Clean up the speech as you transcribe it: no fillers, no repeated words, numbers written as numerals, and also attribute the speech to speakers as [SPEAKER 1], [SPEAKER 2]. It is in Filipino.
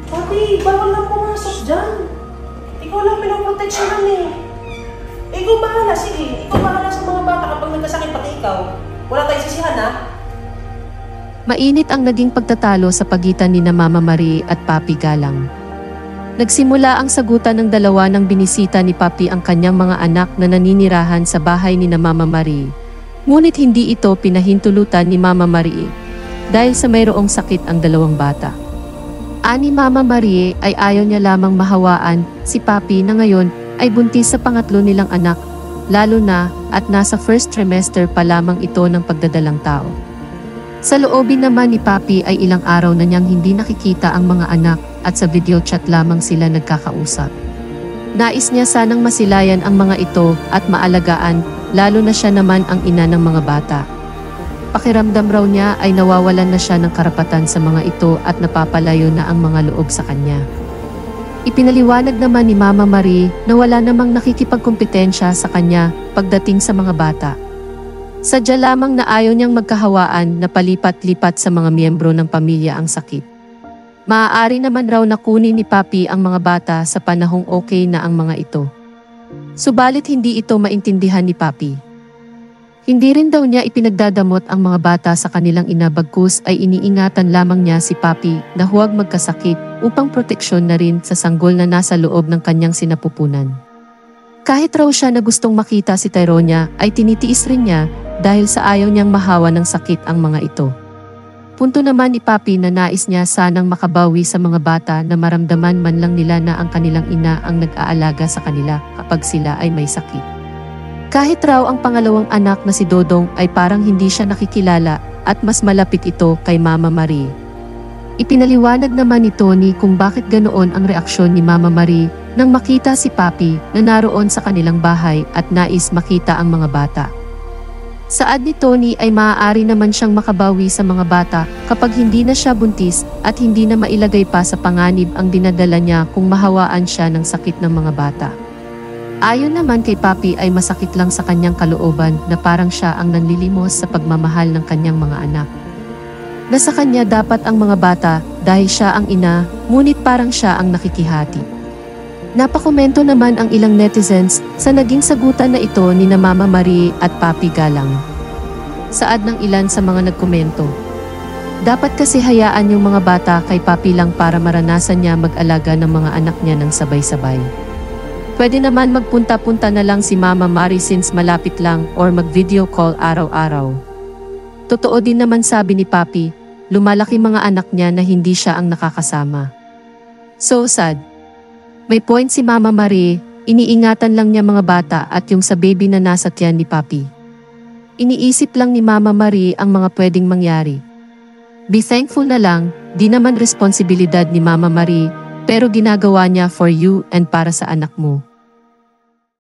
[SPEAKER 1] Papi, bawal lang pumasok dyan. Ikaw lang pinoproteksyonan eh. Ikaw bahala, sige. Ikaw bahala sa mga bata kapag nagkasakit pati ikaw. Wala tayong sisihan ha.
[SPEAKER 2] Mainit ang naging pagtatalo sa pagitan ni na Mama Marie at Papi Galang. Nagsimula ang sagutan ng dalawa nang binisita ni Papi ang kanyang mga anak na naninirahan sa bahay ni na Mama Marie. Ngunit hindi ito pinahintulutan ni Mama Marie dahil sa mayroong sakit ang dalawang bata. Ani Mama Marie ay ayaw niya lamang mahawaan si Papi na ngayon ay buntis sa pangatlo nilang anak, lalo na at nasa first trimester pa lamang ito ng pagdadalang tao. Sa loobin naman ni Papi ay ilang araw na niyang hindi nakikita ang mga anak at sa video chat lamang sila nagkakausap. Nais niya sanang masilayan ang mga ito at maalagaan, lalo na siya naman ang ina ng mga bata. Pakiramdam raw niya ay nawawalan na siya ng karapatan sa mga ito at napapalayo na ang mga loob sa kanya. Ipinaliwanag naman ni Mama Marie na wala namang nakikipagkompetensya sa kanya pagdating sa mga bata. Sadya lamang na ayaw niyang magkahawaan na palipat-lipat sa mga miyembro ng pamilya ang sakit. Maaari naman raw na kunin ni Papi ang mga bata sa panahong okay na ang mga ito. Subalit hindi ito maintindihan ni Papi. Hindi rin daw niya ipinagdadamot ang mga bata sa kanilang ina bagkus ay iniingatan lamang niya si Papi na huwag magkasakit upang proteksyon na rin sa sanggol na nasa loob ng kanyang sinapupunan. Kahit raw siya na gustong makita si Tyronia ay tinitiis rin niya dahil sa ayaw niyang mahawa ng sakit ang mga ito. Punto naman ni Papi na nais niya sanang makabawi sa mga bata na maramdaman man lang nila na ang kanilang ina ang nag-aalaga sa kanila kapag sila ay may sakit. Kahit raw ang pangalawang anak na si Dodong ay parang hindi siya nakikilala at mas malapit ito kay Mama Marie. Ipinaliwanag naman ni Tony kung bakit ganoon ang reaksyon ni Mama Marie nang makita si Papi na naroon sa kanilang bahay at nais makita ang mga bata. Saad ni Tony ay maaari naman siyang makabawi sa mga bata kapag hindi na siya buntis at hindi na mailagay pa sa panganib ang dinadala niya kung mahawaan siya ng sakit ng mga bata. Ayon naman kay Papi ay masakit lang sa kanyang kalooban na parang siya ang nanlilimos sa pagmamahal ng kanyang mga anak. Nasa kanya dapat ang mga bata dahil siya ang ina, ngunit parang siya ang nakikihati. Napakomento naman ang ilang netizens sa naging sagutan na ito ni na Mama Marie at Papi Galang. Saad ng ilan sa mga nagkomento, dapat kasi hayaan yung mga bata kay Papi lang para maranasan niya mag-alaga ng mga anak niya ng sabay-sabay. Pwede naman magpunta-punta na lang si Mama Marie since malapit lang or mag-video call araw-araw. Totoo din naman sabi ni Papi, lumalaki mga anak niya na hindi siya ang nakakasama. So sad. May point si Mama Marie, iniingatan lang niya mga bata at yung sa baby na nasa tiyan ni Papi. Iniisip lang ni Mama Marie ang mga pwedeng mangyari. Be thankful na lang, di naman responsibilidad ni Mama Marie, pero ginagawa niya for you and para sa anak mo.